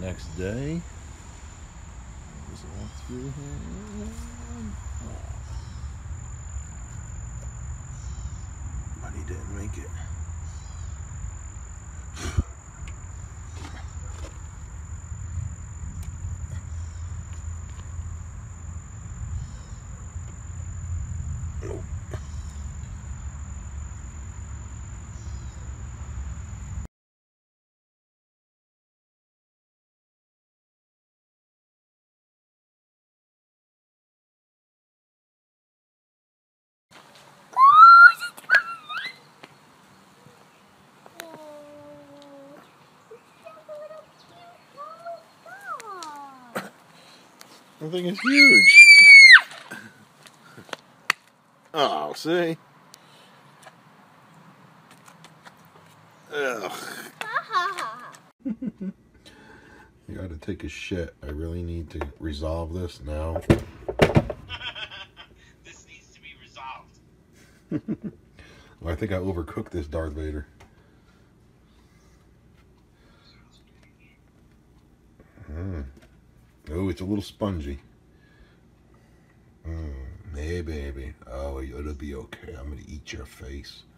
next day. Just walk through here. But he didn't make it. Nope. I think it's huge. Oh, see? Ugh. You gotta take a shit. I really need to resolve this now. This needs to be resolved. Well, I think I overcooked this Darth Vader. Oh, it's a little spongy. Hey, baby. Oh, it'll be okay. I'm gonna eat your face.